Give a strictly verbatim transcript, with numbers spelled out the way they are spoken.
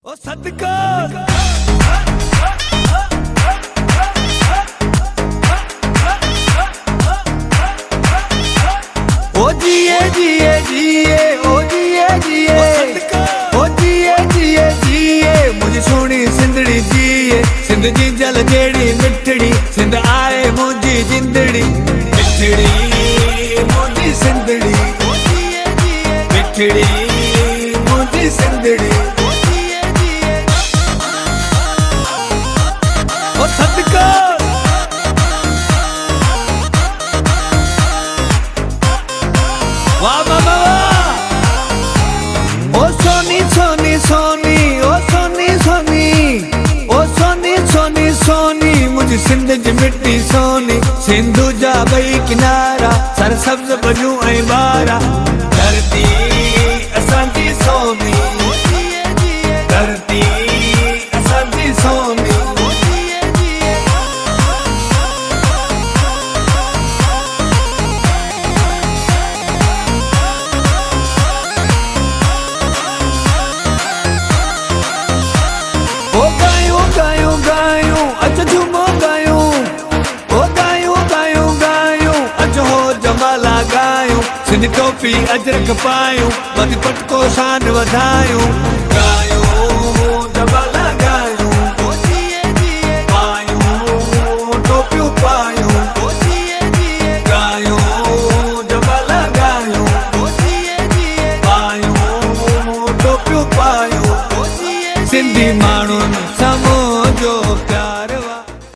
ओ सदका ओ जिए जिए जिए ओ जिए जिए ओ जिए जिए जिए मुझे सोनी सिंधड़ी जिए सिंध जी जल जेड़ी मिठड़ी सिंध आए मुझी जिंदड़ी मिठड़ी मुझी सिंधड़ी मिठड़ी मुझी सिंधड़ी ओ सदका वाह वाह वाह ओ सोनी सोनी सोनी ओ सोनी सोनी ओ सोनी सोनी सोनी मुझे सिंध जी मिट्टी सोनी सिंधु जा बई किनारा सर सब्ज बजू ऐं बारा धरती असांजी सोनी धरती असांजी सोनी सिंध टोपी अजरक पायूं मत पटको शान वधायूं गायूं